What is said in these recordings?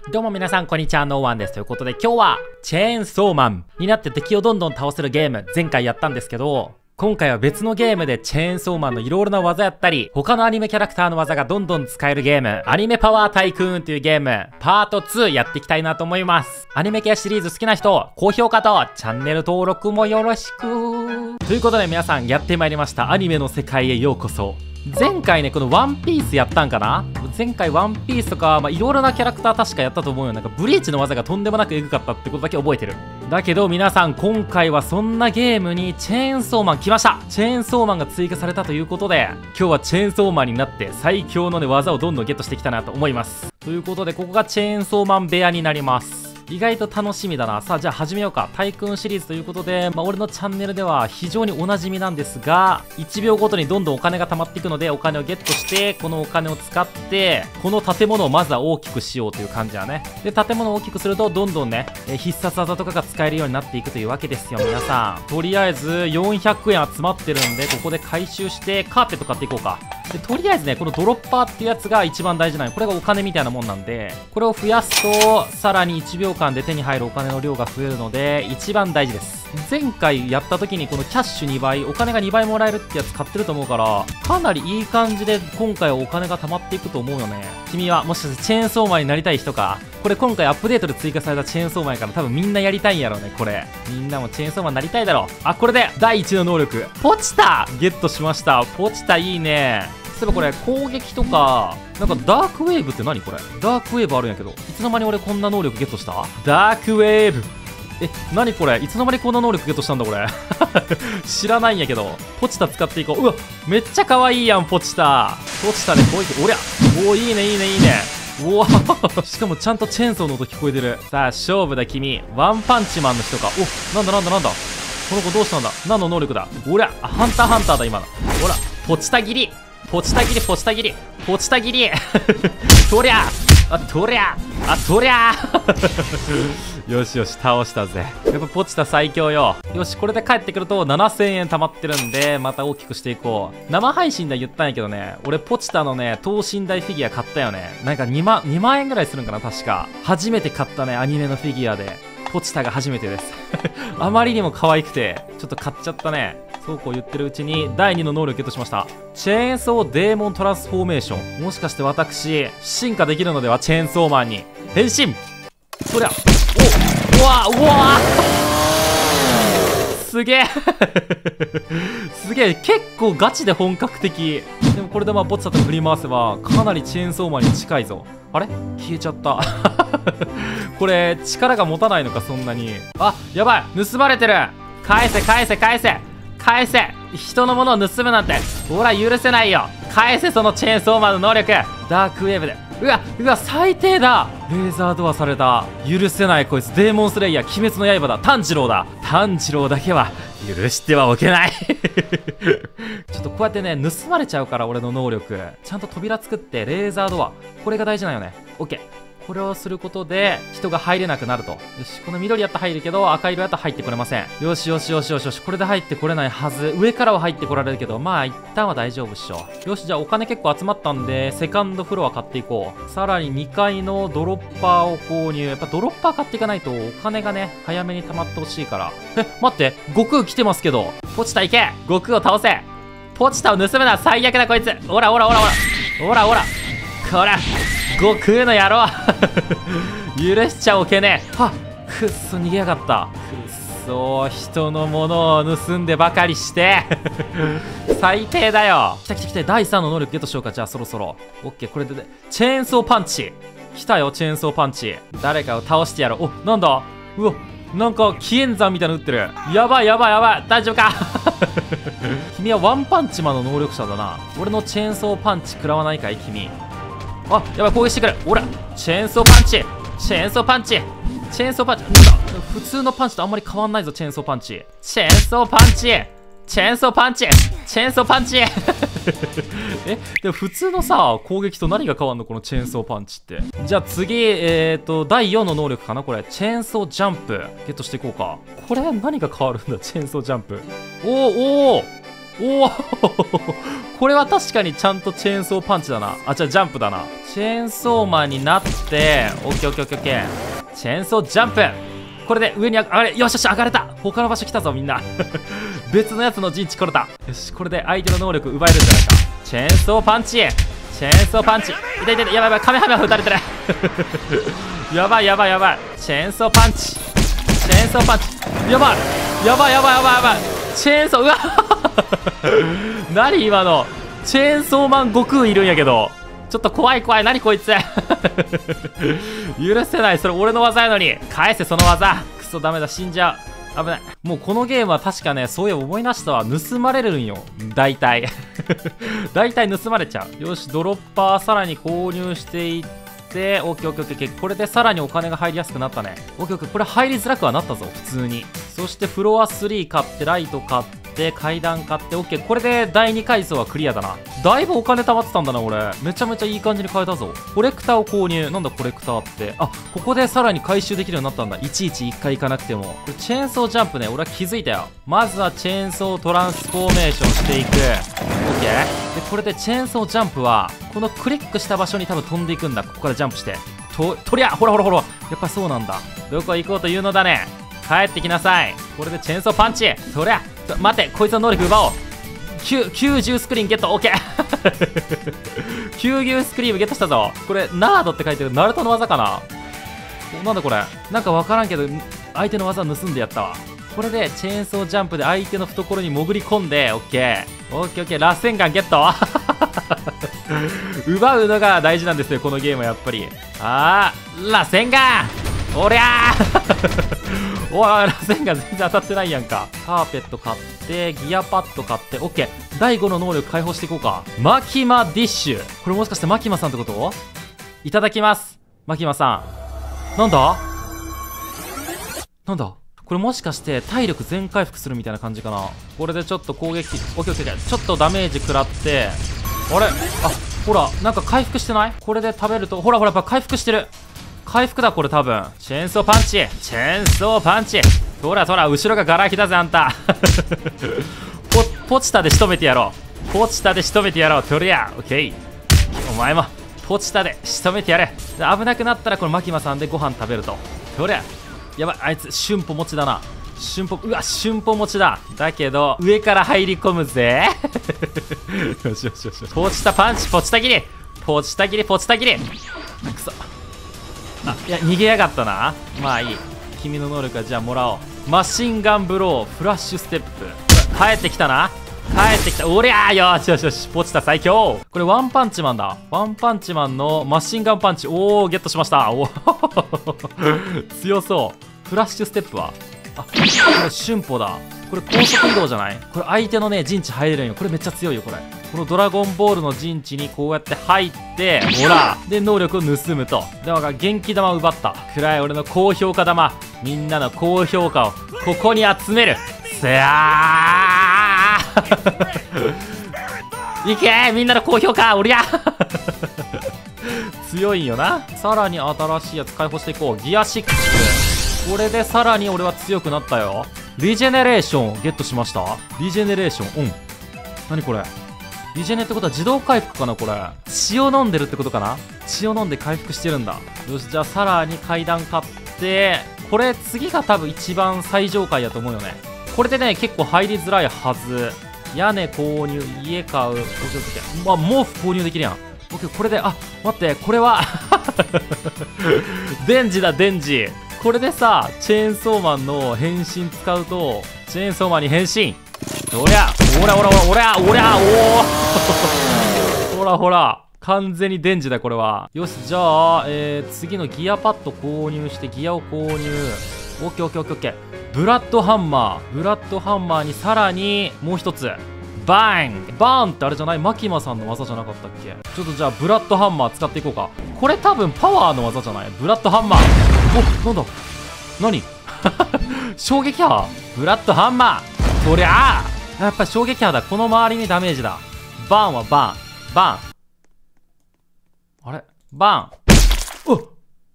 どうも皆さんこんにちは、ノーワンです。ということで今日はチェーンソーマンになって敵をどんどん倒せるゲーム、前回やったんですけど、今回は別のゲームでチェーンソーマンのいろいろな技やったり、他のアニメキャラクターの技がどんどん使えるゲーム、アニメパワータイクーンというゲーム、パート2やっていきたいなと思います。アニメ系シリーズ好きな人、高評価とチャンネル登録もよろしく。ということで皆さんやってまいりました。アニメの世界へようこそ。前回ね、このワンピースやったんかな。前回ワンピースとか、いろいろなキャラクター確かやったと思うよ。なんかブリーチの技がとんでもなくエグかったってことだけ覚えてる。だけど皆さん、今回はそんなゲームにチェーンソーマン来ました。チェーンソーマンが追加されたということで、今日はチェーンソーマンになって最強のね、技をどんどんゲットしてきたなと思います。ということで、ここがチェーンソーマン部屋になります。意外と楽しみだな。さあ、じゃあ始めようか。タイクーンシリーズということで、俺のチャンネルでは非常におなじみなんですが、1秒ごとにどんどんお金が貯まっていくので、お金をゲットして、このお金を使って、この建物をまずは大きくしようという感じだね。で、建物を大きくすると、どんどんね、必殺技とかが使えるようになっていくというわけですよ、皆さん。とりあえず、400円集まってるんで、ここで回収して、カーペット買っていこうか。で、とりあえずね、このドロッパーっていうやつが一番大事なの。これがお金みたいなもんなんで、これを増やすと、さらに1秒間で手に入るお金の量が増えるので、一番大事です。前回やった時にこのキャッシュ2倍、お金が2倍もらえるってやつ買ってると思うから、かなりいい感じで今回はお金が貯まっていくと思うよね。君はもしかしてチェーンソーマンになりたい人か。これ今回アップデートで追加されたチェーンソーマンやから多分みんなやりたいんやろうね、これ。みんなもチェーンソーマンになりたいだろう。あ、これで第1の能力、ポチタゲットしました。ポチタいいね。そういえばこれ攻撃とか、なんかダークウェーブって何これ。ダークウェーブあるんやけど、いつの間に俺こんな能力ゲットした？ダークウェーブ。何これ、いつの間にこんな能力ゲットしたんだこれ。知らないんやけど、ポチタ使っていこう。うわ、めっちゃ可愛いやん、ポチタ。ポチタで攻撃、おりゃ。おー、いいねいいねいいね。うわしかもちゃんとチェーンソーの音聞こえてる。さあ勝負だ君。ワンパンチマンの人か。お、なんだなんだなんだ、この子どうしたんだ。何の能力だ。おりゃ、ハンターハンターだ今の。ほら、ポチタ切りポチタ切りポチタ切りポチタ切りとりゃあ、とりゃあ、とりゃよしよし、倒したぜ。やっぱポチタ最強よ。よし、これで帰ってくると7000円貯まってるんで、また大きくしていこう。生配信で言ったんやけどね、俺ポチタのね、等身大フィギュア買ったよね。なんか2万円ぐらいするんかな、確か。初めて買ったね、アニメのフィギュアで。ポチタが初めてです。あまりにも可愛くて、ちょっと買っちゃったね。そうこう言ってるうちに第2の能力ゲットしました。チェーンソーデーモントランスフォーメーション。もしかして私進化できるのでは。チェーンソーマンに変身。そりゃ、お、うわうわすげえすげえ、結構ガチで本格的。でもこれでポチタと振り回せばかなりチェーンソーマンに近いぞ。あれ消えちゃったこれ力が持たないのか、そんなに。あ、やばい、盗まれてる。返せ返せ返せ返せ。人のものを盗むなんてほら許せないよ。返せそのチェーンソーマンの能力。ダークウェーブで。うわうわ、最低だ。レーザードアされた。許せないこいつ。デーモンスレイヤー、鬼滅の刃だ。炭治郎だ。炭治郎だけは許してはおけないちょっとこうやってね、盗まれちゃうから俺の能力。ちゃんと扉作ってレーザードア、これが大事なんよね。オッケー、これをすることで人が入れなくなると。よし、この緑やったら入るけど赤色やったら入ってこれません。よしよしよしよしよし、これで入ってこれないはず。上からは入ってこられるけど、一旦は大丈夫っしょ。よし、じゃあお金結構集まったんでセカンドフロア買っていこう。さらに2階のドロッパーを購入。やっぱドロッパー買っていかないとお金がね、早めに貯まってほしいから。待って、悟空来てますけど。ポチタ行け、悟空を倒せ。ポチタを盗むな、最悪だこいつ。おらおらおらおらおらおら、こら悟空の野郎許しちゃおけねえ。はっ、くっそ逃げやがった。くっそ、人のものを盗んでばかりして最低だよ。来た来た来た、第3の能力ゲットしようか。じゃあそろそろオッケー。これでチェーンソーパンチ来たよ。チェーンソーパンチ、誰かを倒してやろう。お、なんだ、うわ、なんか紀元山みたいなの打ってる。やばいやばいやばい、大丈夫か君はワンパンチマンの能力者だな。俺のチェーンソーパンチ食らわないかい君。あ、やばい、攻撃してくる。ほら、チェーンソーパンチチェーンソーパンチチェーンソーパンチ。なんだ、普通のパンチとあんまり変わんないぞ。チェーンソーパンチチェーンソーパンチチェーンソーパンチチェーンソーパンチでも普通のさ、攻撃と何が変わんのこのチェーンソーパンチって。じゃあ次、第4の能力かなこれ。チェーンソージャンプゲットしていこうか。これ何が変わるんだチェーンソージャンプ。おーおーおおこれは確かにちゃんとチェーンソーパンチだな。あ、じゃあジャンプだな。チェーンソーマンになって、オッケーオッケーオッケーオッケー。チェーンソージャンプ。これで上に上がれ。よしよし、上がれた。他の場所来たぞ、みんな。別のやつの陣地来れた。よし、これで相手の能力奪えるんじゃないか。チェーンソーパンチ。チェーンソーパンチ。痛い痛い痛い。やばいやばい。カメハメハ撃たれてる。やばいやばいやばい。チェーンソーパンチ。チェーンソーパンチ。やばいやばいやばいやばいやばい。チェーンソー、うわ何今の。チェーンソーマン悟空いるんやけど。ちょっと怖い怖い。何こいつ。許せない。それ俺の技やのに。返せその技。クソダメだ。死んじゃう。危ない。もうこのゲームは確かね、そういえば思い出したわ。盗まれるんよ。大体。大体盗まれちゃう。よし、ドロッパーさらに購入していって、オッケーオッケーオッケー。これでさらにお金が入りやすくなったね。オッケーオッケー。これ入りづらくはなったぞ。普通に。そしてフロア3買って、ライト買って、階段買って、オッケー。これで第2階層はクリアだな。だいぶお金貯まってたんだな、俺。めちゃめちゃいい感じに買えたぞ。コレクターを購入。なんだコレクターって。あ、ここでさらに回収できるようになったんだ。いちいち1回行かなくても。これチェーンソージャンプね、俺は気づいたよ。まずはチェーンソートランスフォーメーションしていく。オッケー。で、これでチェーンソージャンプは、このクリックした場所に多分飛んでいくんだ。ここからジャンプして。とりゃ、ほらほらほら。やっぱそうなんだ。どこ行こうというのだね。帰ってきなさい。これでチェーンソーパンチ。そりゃ、待って、こいつの能力奪おう。90スクリーンゲット。オッケー。90スクリーンゲットしたぞ。これナードって書いてる。ナルトの技かな。なんだこれ。なんかわからんけど相手の技盗んでやったわ。これでチェーンソージャンプで相手の懐に潜り込んで、オッケーオッケーオッケー。螺旋ガンゲット。奪うのが大事なんですよ、このゲームはやっぱり。螺旋ガン。おりゃー。おい、螺旋ガン全然当たってないやんか。カーペット買ってギアパッド買って、オッケー。第5の能力解放していこうか。マキマディッシュ。これもしかしてマキマさんってこと？いただきます、マキマさん。なんだなんだこれ、もしかして体力全回復するみたいな感じかな。これでちょっと攻撃、オッケーオッケー。ちょっとダメージ食らって、あれ、あ、ほら、なんか回復してない？これで食べると、ほらほら、やっぱ回復してる。回復だこれ多分。チェーンソーパンチ。チェーンソーパンチ。そらそら、後ろがガラ空きだぜあんた。ポチタで仕留めてやろう。ポチタで仕留めてやろう。とりゃオッケー。お前もポチタで仕留めてやれ。で、危なくなったらこのマキマさんでご飯食べると。とりゃやばい。あいつ春歩持ちだな。春歩、うわ、春歩持ちだ。だけど上から入り込むぜ。よしよしよし。ポチタパンチ。ポチタ切り。ポチタ切り。ポチタ切り。くそ。あ、いや、逃げやがったな。まあいい。君の能力はじゃあもらおう。マシンガンブロー、フラッシュステップ。帰ってきたな。帰ってきた。おりゃー。よしよしよし。ポチタ最強。これワンパンチマンだ。ワンパンチマンのマシンガンパンチ。おー、ゲットしました。おー。強そう。フラッシュステップは、あ、これ春歩だ。これ高速移動じゃない？これ相手のね、陣地入れるんよ。これめっちゃ強いよ、これ。このドラゴンボールの陣地にこうやって入って、ほらで、能力を盗むと。でも元気玉を奪った。暗い俺の高評価玉。みんなの高評価をここに集める。せやー。いけー、みんなの高評価。おりゃ強いんよな。さらに新しいやつ解放していこう。ギア6。これでさらに俺は強くなったよ。リジェネレーションゲットしました。リジェネレーション。うん。何これ。リジェネってことは自動回復かなこれ。血を飲んでるってことかな。血を飲んで回復してるんだ。よし、じゃあさらに階段買って、これ次が多分一番最上階だと思うよね。これでね、結構入りづらいはず。屋根購入、家買う。まあ、毛布購入できるやん。これで、あ、待って、これはデンジだ、デンジ。これでさ、チェーンソーマンの変身使うと、チェーンソーマンに変身。おりゃ、おらおらおらおら、おおほらほら、完全にデンジだこれは。よし、じゃあ、次のギアパッド購入して、ギアを購入。オッケーオッケーオッケーオッケー。ブラッドハンマー。ブラッドハンマーにさらにもう一つ。バーン。バーンってあれじゃない？マキマさんの技じゃなかったっけ？ちょっとじゃあブラッドハンマー使っていこうか。これ多分パワーの技じゃない？ブラッドハンマー。お、なんだ何衝撃波。ブラッドハンマー。そりゃあやっぱり衝撃波だ。この周りにダメージだ。バーンはバーン。バーン。あれバーン。おっ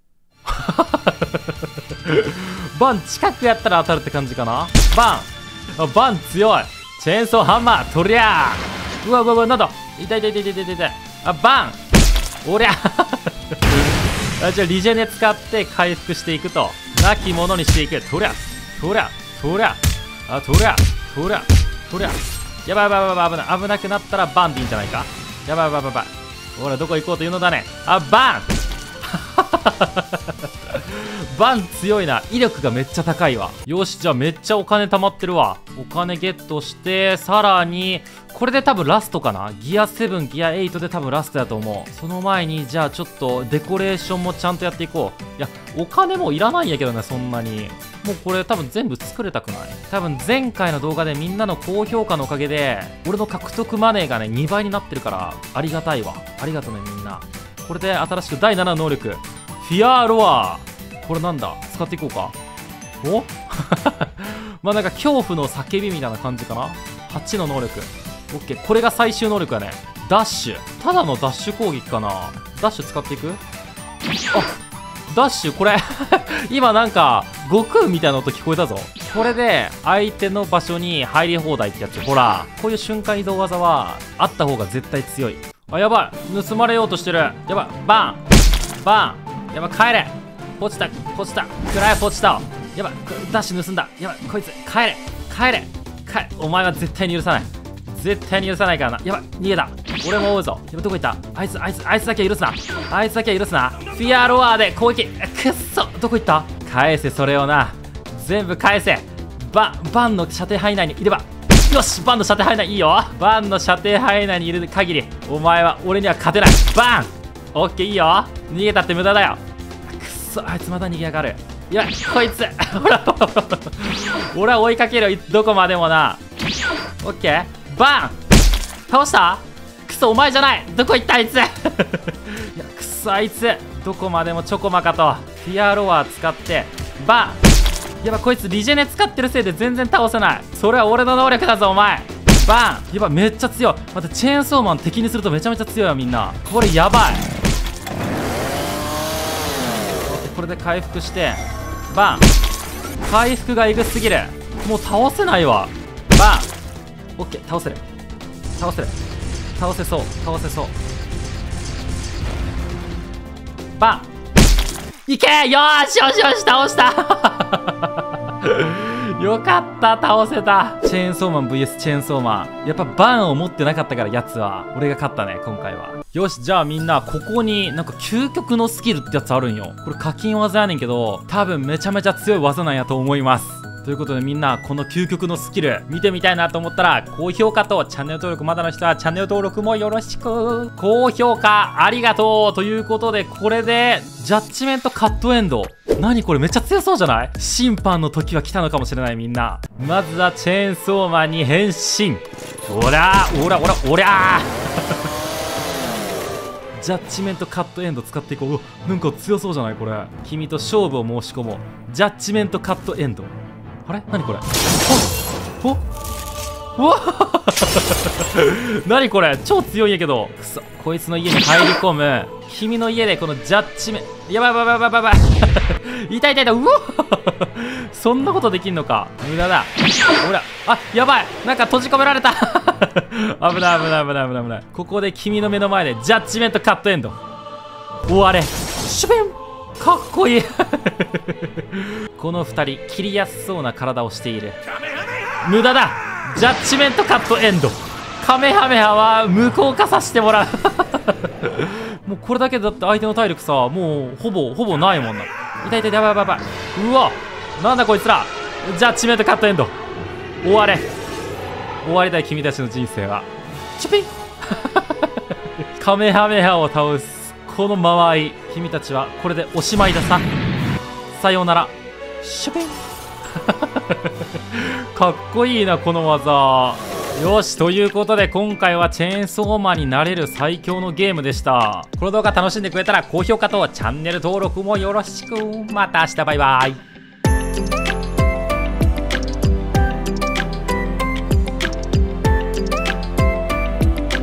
バン近くやったら当たるって感じかな。バン。バン強い。チェーンソーハンマー。とりゃうわうわうわ、なんだ、痛い痛い痛い痛い痛い痛い。あ、バン。おりゃあ、じゃあリジェネ使って回復していくと。なきものにしていく。とりゃとりゃとりゃ、あ、とりゃとりゃとりゃ。やばいやばいやばい、危ない。危なくなったらバンでいいんじゃないか。やばいやばいやばい。ほら、どこ行こうというのだね。あ、バンバン強いな。威力がめっちゃ高いわ。よし、じゃあめっちゃお金貯まってるわ。お金ゲットして、さらにこれで多分ラストかな。ギア7、ギア8で多分ラストだと思う。その前にじゃあちょっとデコレーションもちゃんとやっていこう。いや、お金もいらないんやけどね、そんなに。もうこれ多分全部作れたくない？多分前回の動画でみんなの高評価のおかげで俺の獲得マネーがね2倍になってるからありがたいわ。ありがとうねみんな。これで新しく第7の能力フィアーロア。これなんだ、使っていこうか。おまあなんか恐怖の叫びみたいな感じかな。8の能力 OK。 これが最終能力だね。ダッシュ。ただのダッシュ攻撃かな。ダッシュ使っていく。あ、ダッシュこれ今なんか悟空みたいな音聞こえたぞ。これで相手の場所に入り放題ってやつ。ほら、こういう瞬間移動技はあった方が絶対強い。あ、やばい、盗まれようとしてる。やばい、バンバン。やばい、帰れ。ポチったポチった、くらえポチった。やばい、ダッシュ盗んだ。やばい、こいつ帰れ帰れ帰れ。お前は絶対に許さない。絶対に許さないからな。やばい、逃げた。俺も追うぞ。やばい、どこ行った。あいつだけは許すな。あいつだけは許すな。フィアロアで攻撃。くっそ、どこ行った。返せ、それをな。全部返せ。バンの射程範囲内にいれば。よし、バンの射程範囲内いいよ。バンの射程範囲内にいる限りお前は俺には勝てない。バン。オッケー、いいよ。逃げたって無駄だよ。くっそ、あいつまだ逃げやがる。やばい、こいつほら俺は追いかけるよ、どこまでもな。オッケー、バン。倒した。くそ、お前じゃない。どこ行ったあいついや、くそ、あいつどこまでもチョコマカとフィアロア使ってバン。やばい、こいつリジェネ使ってるせいで全然倒せない。それは俺の能力だぞお前。バン。やばい、めっちゃ強い。待って、チェーンソーマン敵にするとめちゃめちゃ強いわみんな。これやばい。これで回復してバン。回復がエグすぎる。もう倒せないわ。バン。オッケー、倒せる倒せる倒せそう、倒せそう。バン。いけー。よーしよしよし、倒したよかった、倒せた。チェーンソーマン VS チェーンソーマン。やっぱバンを持ってなかったからやつは俺が勝ったね今回は。よし、じゃあみんな、ここになんか究極のスキルってやつあるんよ。これ課金技やねんけど多分めちゃめちゃ強い技なんやと思います。ということでみんな、この究極のスキル見てみたいなと思ったら高評価とチャンネル登録、まだの人はチャンネル登録もよろしく。高評価ありがとう。ということでこれでジャッジメントカットエンド。何これ、めっちゃ強そうじゃない。審判の時は来たのかもしれない。みんなまずはチェーンソーマンに変身。おらおらおらおりゃジャッジメントカットエンド使っていこう。うわ、なんか強そうじゃないこれ。君と勝負を申し込もう。ジャッジメントカットエンド。あれ、何これ。おおわ何これ、超強いんやけど。くそ、こいつの家に入り込む。君の家でこのジャッジメント、やばいやばいやばいやばい痛い痛い痛い。うわそんなことできんのか。無駄だ。ほら、あ、やばい、なんか閉じ込められた危ない危ない危ない危ない危ない。ここで君の目の前でジャッジメントカットエンド。終われ。シュベン。かっこいいこの2人切りやすそうな体をしている。無駄だ。ジャッジメントカットエンド。カメハメハは無効化させてもらうもうこれだけだって相手の体力さ、もうほぼないもんな。痛い痛い、やばいやばいやばい。うわ、なんだこいつら。ジャッジメントカットエンド。終われ。終わりたい君たちの人生は。チュピンカメハメハを倒すこの間合い、君たちはこれでおしまいださ。さようなら。シュピンかっこいいなこの技。よし、ということで今回はチェーンソーマンになれる最強のゲームでした。この動画楽しんでくれたら高評価とチャンネル登録もよろしく。また明日、バイバイ。